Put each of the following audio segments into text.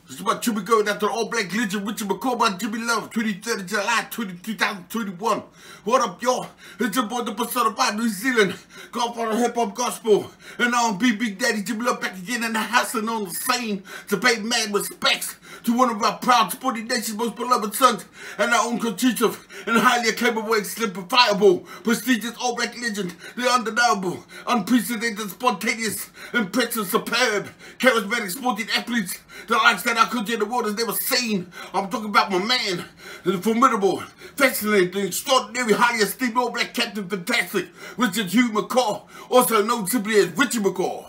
It's about Jimmy going after All Black legend Richie McCaw by Jimmy Love, 23rd of July, 2021. What up, y'all? It's your boy, the persona by New Zealand. Godfather hip hop gospel. And I'm Big Daddy Jimmy Love back again in the house and on the scene to pay mad respects to one of our proud sporting nation's most beloved sons and our own constitutive and highly acclaimed, exemplifiable, prestigious All Black legend, the undeniable, unprecedented, spontaneous, impressive, superb, charismatic sporting athletes, the likes that our country and the world has never seen. I'm talking about my man, the formidable, fascinating, extraordinary, highly esteemed All Black captain, fantastic, Richie McCaw, also known simply as Richie McCaw.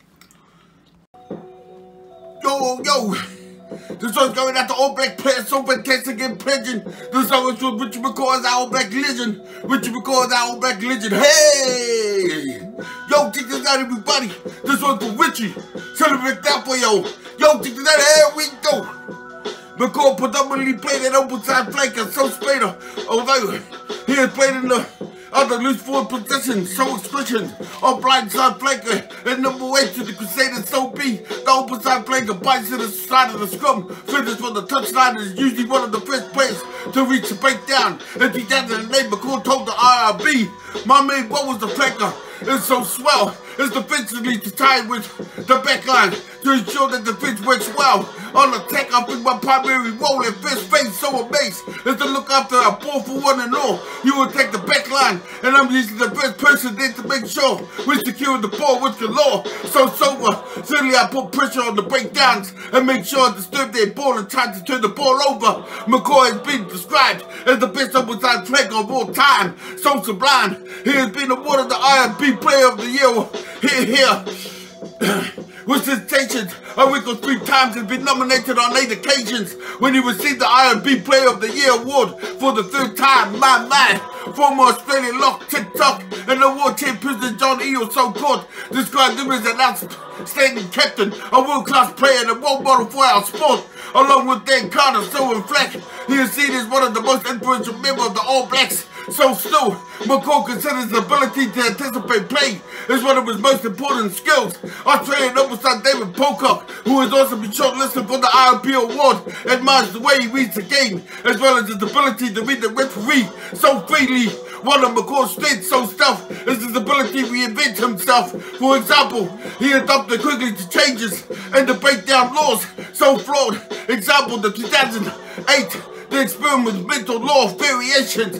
Yo! This one's going out to All Black players, so fantastic and pledging. This song is for Richie McCaw as our All Black legend. Richie McCaw is our All Black legend. Hey! Yo, check this out, everybody. This one's for Richie. Celebrate that for yo. Yo, check this out. Here we go. McCaw predominantly played at open side flanker, so Spader. Although he has played in the other loose forward position, so expression of blind side flanker and number 8 to the Crusaders, so be the open side flanker bites to the side of the scrum, finish from the touchline is usually one of the first players to reach the breakdown. In 2008, McCaw told the IRB, my man, what was the flanker? It's so swell, it's defensively to tie with the backline to ensure that the defense works well. On attack, I think my primary role at first phase, so amazed, is to look after a 4-for-1 and all. You will take the back line, and I'm usually the first person there to make sure we secure the ball with the law. So sober, certainly I put pressure on the breakdowns and make sure I disturb their ball and try to turn the ball over. McCaw has been described as the best open-side flanker of all time. So sublime, he has been awarded the IRB Player of the Year. Here. With citations, a week or 3 times has been nominated on 8 occasions when he received the IRB Player of the Year award for the 3rd time. My man, former Australian lock TikTok and award chairperson John E. so-called described him as an outstanding captain, a world-class player and a role model for our sport. Along with Dan Carter, so in fact, he is seen as one of the most influential members of the All Blacks. So still, McCaw considers the ability to anticipate play as one of his most important skills. Australian oversight David Pocock, who has also been shortlisted for the IRB award, admires the way he reads the game, as well as his ability to read the referee so freely. One of McCaw's strengths, so stealth, is his ability to reinvent himself. For example, he adopted quickly to changes and to break down laws so flawed. Example, the 2008 the experimental law of variations,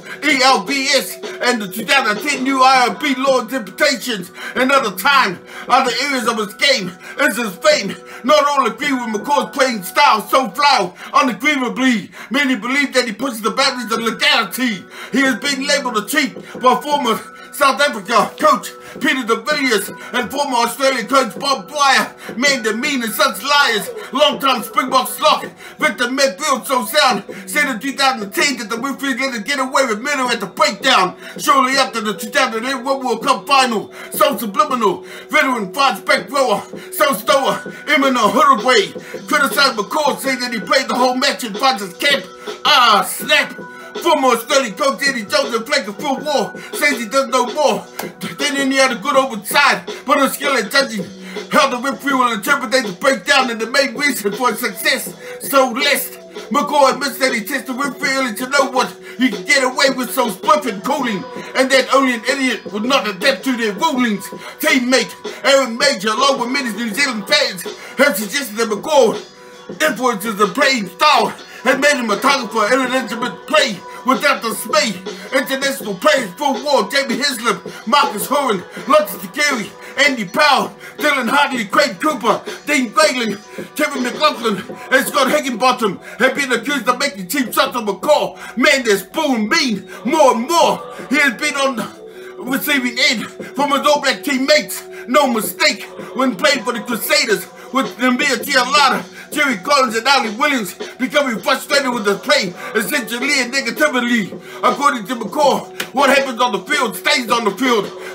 ELBS, and the 2010 new IRB law interpretations. Another time, other areas of his game is his fame. Not all agree with McCaw's playing style, so flawed, unagreeably. Many believe that he pushes the boundaries of legality. He has been labeled a cheat by former South Africa coach Peter de Villiers and former Australian coach Bob Dwyer. Man, the mean and such liars. Long-time Springbok slot Victor Medfield, so sound, said in 2010 that the Winfrey let it get away with murder at the breakdown. Shortly after the 2008 World Cup final, so subliminal. Veteran fast back thrower, so stower, Eminem Uruguay criticized McCaw, saying that he played the whole match in Francis camp. Ah, snap! Former Australian coach Eddie Jones and Flanker Phil War says he does no more than any other good overside, but his skill at judging how the referee will interpret the breakdown and the main reason for his success. So lest McCaw admits that he tested referee early to know what he can get away with so spliff and cooling, and that only an idiot would not adapt to their rulings. Teammate Aaron Major, along with many New Zealand fans, have suggested that McCaw influences the playing style and made him a target for illegitimate play without dismay. International players Phil Ward, Jamie Hislop, Marcus Horan, Lutz Takiri, Andy Powell, Dylan Hartley, Craig Cooper, Dean Grayling, Kevin McLaughlin, and Scott Higginbottom have been accused of making cheap shots of McCaw. Man, that's bull mean. More and more, he has been on the receiving end from his All Black teammates. No mistake when playing for the Crusaders with Namir Tialata, Jerry Collins and Ali Williams becoming frustrated with the play, essentially and negatively. According to McCaw, what happens on the field stays on the field.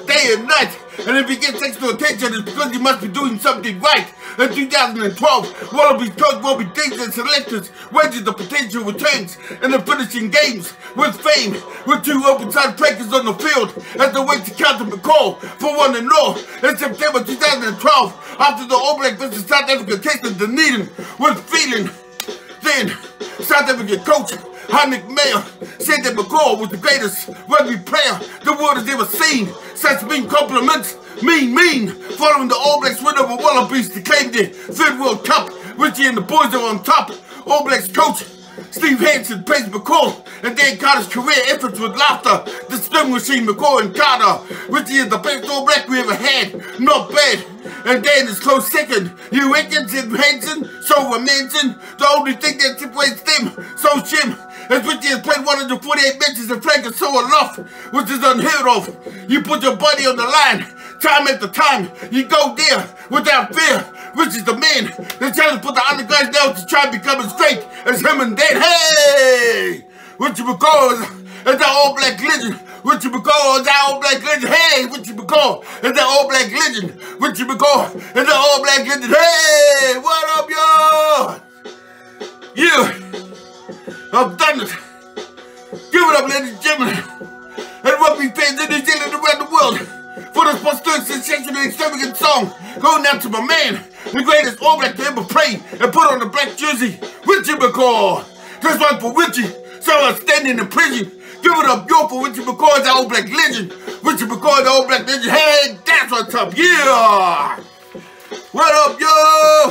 day and night. And if he gets extra attention, it's because he must be doing something right. In 2012, Wallabies coach will be dating and selectors, wedges the potential returns in the finishing games with fame, with 2 open side breakers on the field as they wait to counter McCaw for 1-0 in September 2012 after the All Blacks versus South Africa tasted Dunedin with feeling. Then, South African coach Heinrich Mayer said that McCaw was the greatest rugby player the world has ever seen. Such mean compliments, mean, following the All Blacks win over Wallabies to claim their 3rd World Cup. Richie and the boys are on top. All Blacks coach Steve Hansen praised McCaw and Dan Carter's career efforts with laughter, distinguishing McCaw and Carter. Richie is the best All Black we ever had, not bad. And Dan is close second. You reckon, said Hansen, so we're mentioned. The only thing that separates them, so Jim, as Richie has played 148 matches and flanked so aloft, which is unheard of. You put your body on the line, time after time. You go there without fear. Richie's the man that's trying to put the other guys down to try and become as great as him and Dan. Hey! Richie McCaw is the All Black legend. Richie McCaw is the All Black legend. Hey! Richie McCaw is the All Black legend. Richie McCaw is the All Black legend. Hey! What up, y'all? Yeah! I've done it. Give it up, ladies and gentlemen. And rugby fans in New Zealand around the world. For this posterior sensational extravagant song, going out to my man, the greatest All Black to ever play and put on the black jersey, Richie McCaw. This one for Richie, so outstanding in prison. Give it up, yo, for Richie McCaw, the All Black legend. Richie McCaw, the All Black legend. Hey, that's what's up, yeah. What up, yo?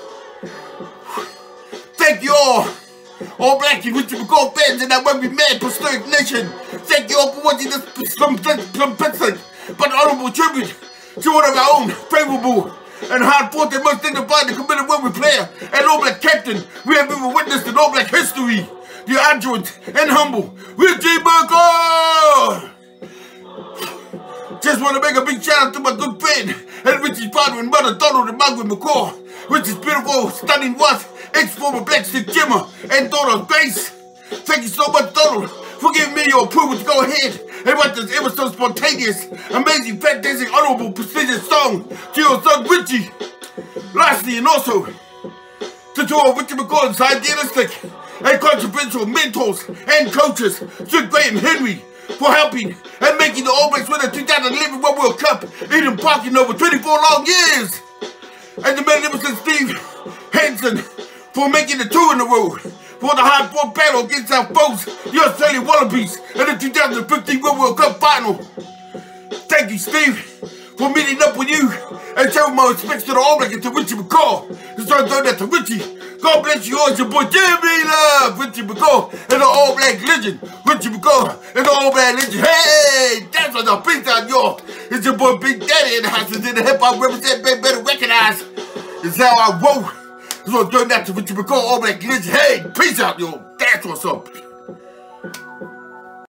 Thank you all Black and Richie McCaw fans in that rugby mad posterior nation. Thank you all for watching this competitive but honorable tribute to one of our own favorable and hard-fought and most dignified and committed rugby player and All Black captain we have ever witnessed in All Black history, the arduous and humble Richie McCaw. Just want to make a big shout out to my good friend and Richie's father and mother, Donald and Margaret McCaw. Richie's beautiful, stunning wife, ex-former Black Stick Jimmer, and daughter Grace. Thank you so much, Donald, for giving me your approval to go ahead and write this ever so spontaneous, amazing, fantastic, honorable, prestigious song to your son Richie. Lastly, and also, to all Richie McCaw's idealistic and controversial mentors and coaches, Sir Graham Henry, for helping and making the All Blacks win the 2011 World Cup, Eden Park in over 24 long years. And the magnificent Steve Hansen for making it 2 in a row for the hard-fought battle against our foes, the Australian Wallabies, in the 2015 World Cup final. Thank you, Steve, for meeting up with you and showing my respects to the All Blacks and to Richie McCaw. So I throw that to Richie. God bless you all, it's your boy Jimmy Love, Richie McCaw, and the All Black legend. Richie McCaw, and the All Black legend. Hey, that's what the peace out, y'all. It's your boy Big Daddy in the house, and in the hip-hop represent, better recognize. It's how I roll. So I'm throwing that to Richie McCaw, All Black legend. Hey, peace out, y'all. That's what's up.